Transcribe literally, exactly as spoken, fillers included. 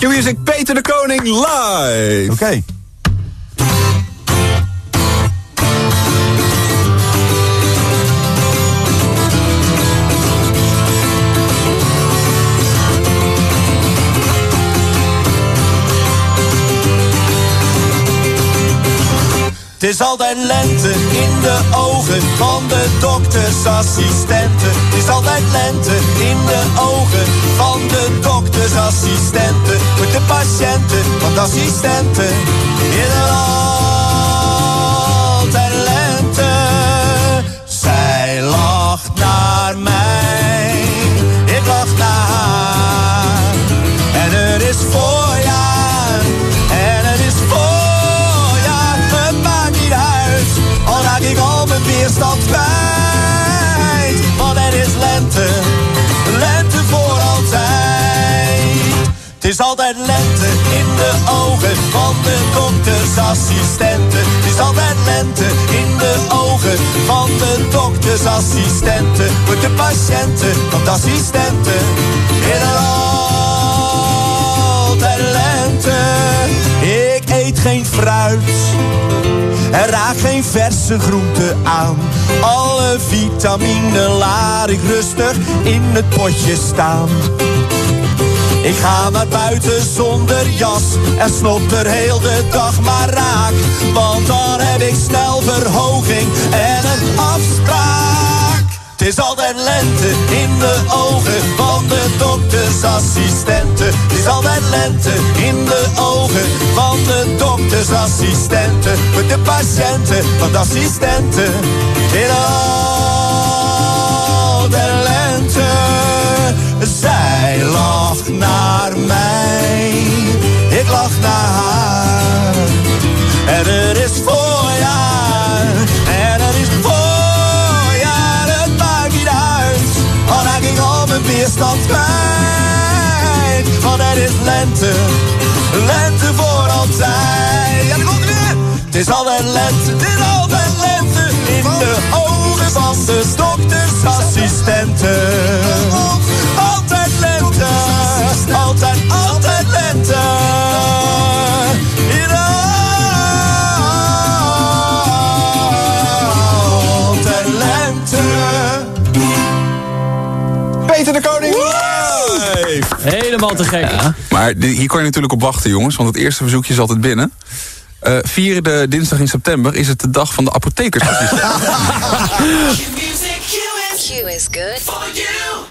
Q-Music, Peter de Koning, live. Oké. Okay. Het is altijd lente in de ogen van de doktersassistenten. Het is altijd lente in de ogen van de doktersassistenten. Voor de patiënten van de assistenten is er altijd lente. Zij lacht naar mij, ik lach naar haar. En het is voorjaar, en het is voorjaar. Al raak ik al mijn weerstand kwijt. Want het is lente, lente voor altijd. Het is altijd lente in de ogen van de doktersassistenten. Het is altijd lente in de ogen van de doktersassistenten. Voor de patiënten van de assistenten is er altijd lente. Ik eet geen fruit en raak geen verse groenten aan. Alle vitamine laat ik rustig in het potje staan. Ik ga naar buiten zonder jas en snopper heel de dag maar raak. Want dan heb ik snel verhoging en een afspraak. Het is altijd lente in de ogen van de doktersassistenten. Het is altijd lente in de ogen van de doktersassistenten. Voor de patiënten van de assistenten is altijd lente. Zij lacht naar mij, ik lach naar haar. En er is voorjaar, en er is voorjaar. Het maakt niet uit, al raak ik al mijn weerstand kwijt. Want het is lente, lente voor altijd. Ja, dat komt weer. Het is altijd lente, het is altijd lente in de ogen van de doktersassistenten. Altijd lente, altijd, altijd lente. In altijd lente. Peter de Koning live! Helemaal te gek. Ja. Maar die, hier kan je natuurlijk op wachten, jongens, want het eerste verzoekje is altijd binnen. Uh, vierde dinsdag in september is het de dag van de apothekersassistent. Q is good for you.